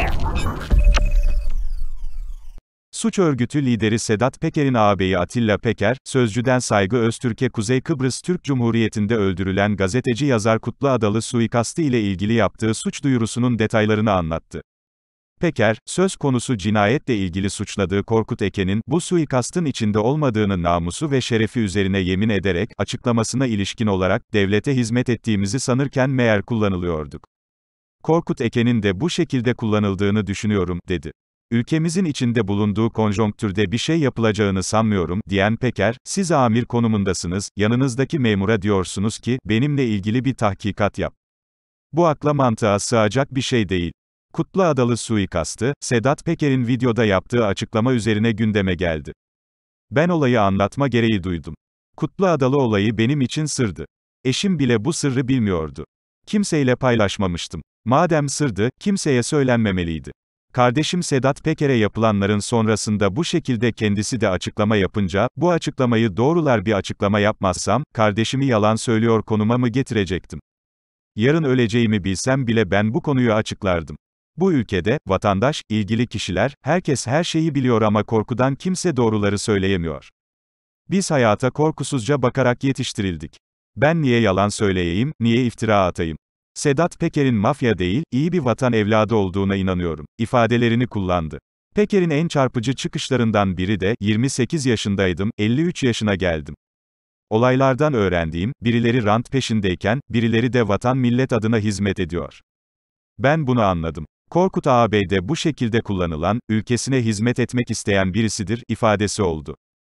Suç örgütü lideri Sedat Peker'in ağabeyi Atilla Peker, Sözcü'den Saygı Öztürk'e Kuzey Kıbrıs Türk Cumhuriyeti'nde öldürülen gazeteci yazar Kutlu Adalı suikastı ile ilgili yaptığı suç duyurusunun detaylarını anlattı. Peker, söz konusu cinayetle ilgili suçladığı Korkut Eken'in, bu suikastın içinde olmadığını namusu ve şerefi üzerine yemin ederek, açıklamasına ilişkin olarak, devlete hizmet ettiğimizi sanırken meğer kullanılıyorduk. Korkut Eken'in de bu şekilde kullanıldığını düşünüyorum, dedi. Ülkemizin içinde bulunduğu konjonktürde bir şey yapılacağını sanmıyorum, diyen Peker, siz amir konumundasınız, yanınızdaki memura diyorsunuz ki, benimle ilgili bir tahkikat yap. Bu akla mantığa sığacak bir şey değil. Kutlu Adalı suikastı, Sedat Peker'in videoda yaptığı açıklama üzerine gündeme geldi. Ben olayı anlatma gereği duydum. Kutlu Adalı olayı benim için sırdı. Eşim bile bu sırrı bilmiyordu. Kimseyle paylaşmamıştım. Madem sırdı, kimseye söylenmemeliydi. Kardeşim Sedat Peker'e yapılanların sonrasında bu şekilde kendisi de açıklama yapınca, bu açıklamayı doğrular bir açıklama yapmazsam, kardeşimi yalan söylüyor konuma mı getirecektim? Yarın öleceğimi bilsem bile ben bu konuyu açıklardım. Bu ülkede, vatandaş, ilgili kişiler, herkes her şeyi biliyor ama korkudan kimse doğruları söyleyemiyor. Biz hayata korkusuzca bakarak yetiştirildik. Ben niye yalan söyleyeyim, niye iftira atayım? Sedat Peker'in mafya değil, iyi bir vatan evladı olduğuna inanıyorum, ifadelerini kullandı. Peker'in en çarpıcı çıkışlarından biri de, 28 yaşındaydım, 53 yaşına geldim. Olaylardan öğrendiğim, birileri rant peşindeyken, birileri de vatan millet adına hizmet ediyor. Ben bunu anladım. Korkut ağabey de bu şekilde kullanılan, ülkesine hizmet etmek isteyen birisidir, ifadesi oldu.